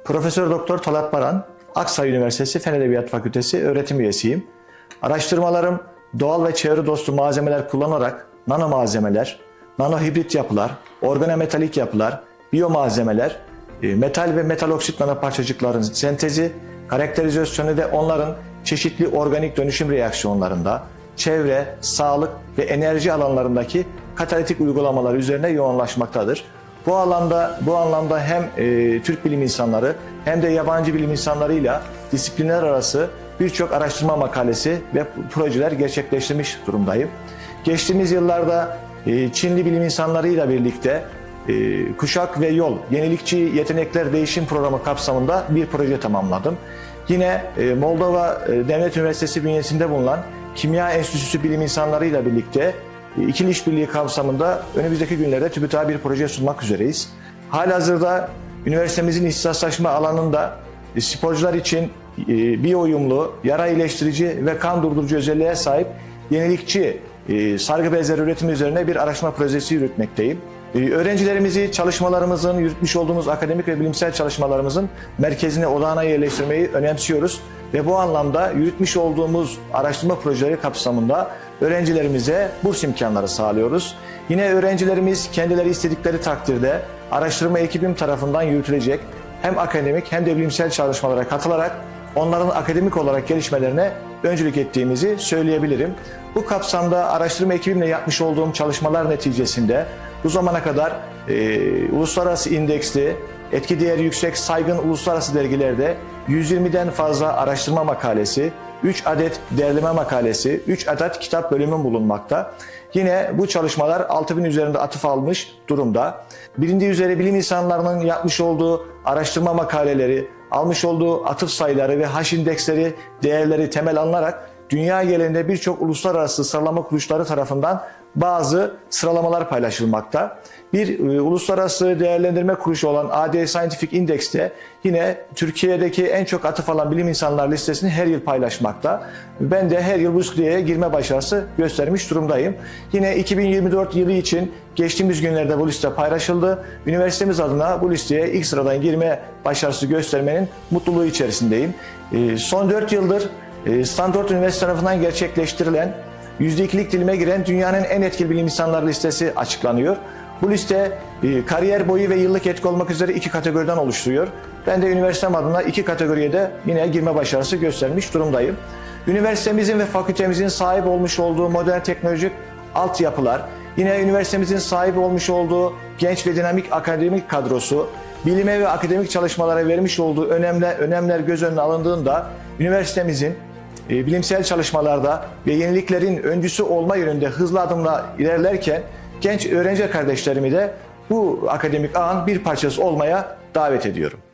Profesör Doktor Talat Baran, Aksaray Üniversitesi Fen Edebiyatı Fakültesi öğretim üyesiyim. Araştırmalarım doğal ve çevre dostu malzemeler kullanarak nano malzemeler, nano hibrit yapılar, organometalik yapılar, biyomalzemeler, metal ve metal oksit nanoparçacıkların sentezi, karakterizasyonu ve onların çeşitli organik dönüşüm reaksiyonlarında, çevre, sağlık ve enerji alanlarındaki katalitik uygulamalar üzerine yoğunlaşmaktadır. Bu anlamda hem Türk bilim insanları hem de yabancı bilim insanlarıyla disiplinler arası birçok araştırma makalesi ve projeler gerçekleştirmiş durumdayım. Geçtiğimiz yıllarda Çinli bilim insanlarıyla birlikte Kuşak ve Yol Yenilikçi Yetenekler Değişim Programı kapsamında bir proje tamamladım. Yine Moldova Devlet Üniversitesi bünyesinde bulunan Kimya Enstitüsü bilim insanlarıyla birlikte ikili işbirliği kapsamında önümüzdeki günlerde TÜBİTAK'a bir proje sunmak üzereyiz. Halihazırda üniversitemizin ihtisaslaşma alanında sporcular için biyo uyumlu, yara iyileştirici ve kan durdurucu özelliğe sahip yenilikçi sargı bezleri üretimi üzerine bir araştırma projesi yürütmekteyim. Öğrencilerimizi çalışmalarımızın, yürütmüş olduğumuz akademik ve bilimsel çalışmalarımızın merkezine, odağına yerleştirmeyi önemsiyoruz. Ve bu anlamda yürütmüş olduğumuz araştırma projeleri kapsamında öğrencilerimize burs imkanları sağlıyoruz. Yine öğrencilerimiz kendileri istedikleri takdirde araştırma ekibim tarafından yürütülecek hem akademik hem de bilimsel çalışmalara katılarak onların akademik olarak gelişmelerine öncülük ettiğimizi söyleyebilirim. Bu kapsamda araştırma ekibimle yapmış olduğum çalışmalar neticesinde bu zamana kadar uluslararası indeksli, etki değeri yüksek saygın uluslararası dergilerde 120'den fazla araştırma makalesi, 3 adet derleme makalesi, 3 adet kitap bölümüm bulunmakta. Yine bu çalışmalar 6000 üzerinde atıf almış durumda. Bilindiği üzere bilim insanlarının yapmış olduğu araştırma makaleleri, almış olduğu atıf sayıları ve H indeksleri, değerleri temel alınarak dünya genelinde birçok uluslararası sıralama kuruluşları tarafından bazı sıralamalar paylaşılmakta. Bir uluslararası değerlendirme kuruluşu olan AD Scientific Index'te yine Türkiye'deki en çok atıf alan bilim insanlar listesini her yıl paylaşmakta. Ben de her yıl bu listeye girme başarısı göstermiş durumdayım. Yine 2024 yılı için geçtiğimiz günlerde bu liste paylaşıldı. Üniversitemiz adına bu listeye ilk sıradan girme başarısı göstermenin mutluluğu içerisindeyim. Son 4 yıldır Stanford Üniversitesi tarafından gerçekleştirilen %2'lik dilime giren dünyanın en etkili bilim insanları listesi açıklanıyor. Bu liste kariyer boyu ve yıllık etki olmak üzere 2 kategoriden oluşturuyor. Ben de üniversitem adına 2 kategoriye de yine girme başarısı göstermiş durumdayım. Üniversitemizin ve fakültemizin sahip olmuş olduğu modern teknolojik altyapılar, yine üniversitemizin sahip olmuş olduğu genç ve dinamik akademik kadrosu, bilime ve akademik çalışmalara vermiş olduğu önemler göz önüne alındığında üniversitemizin bilimsel çalışmalarda ve yeniliklerin öncüsü olma yönünde hızlı adımla ilerlerken genç öğrenci kardeşlerimi de bu akademik ağın bir parçası olmaya davet ediyorum.